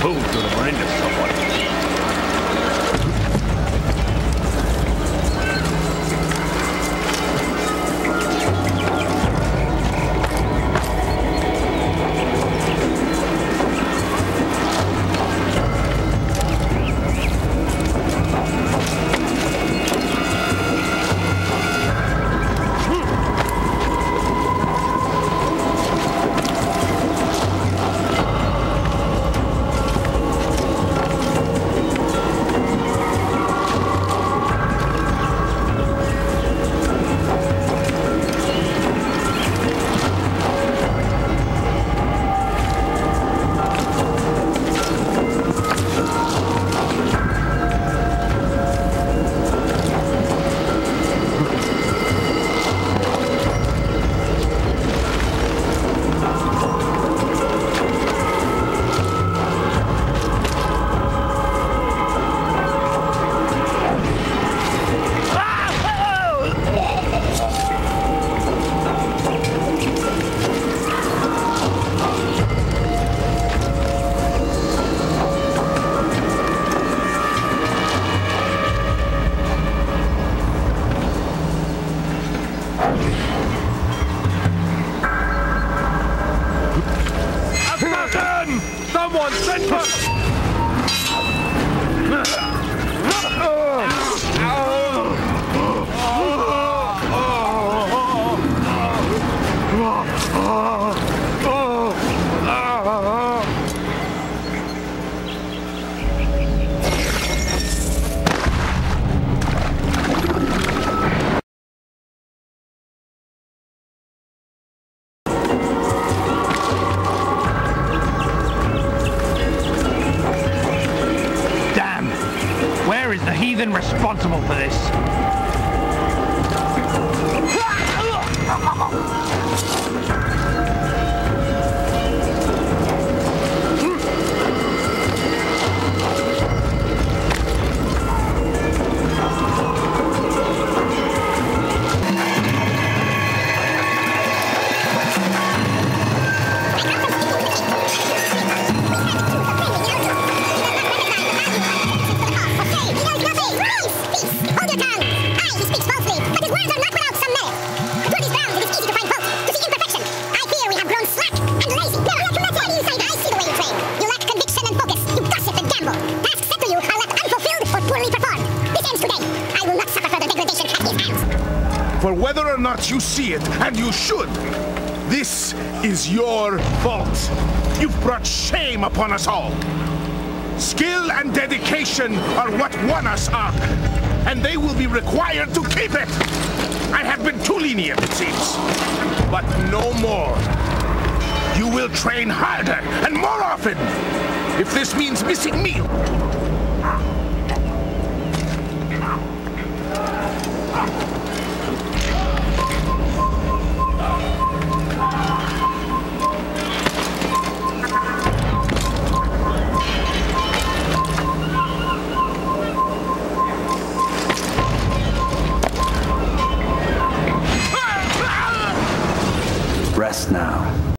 food to the brain of someone. Responsible for this. For whether or not you see it, and you should, this is your fault. You've brought shame upon us all. Skill and dedication are what won us Acre, and they will be required to keep it. I have been too lenient, it seems, but no more. You will train harder and more often. If this means missing meal,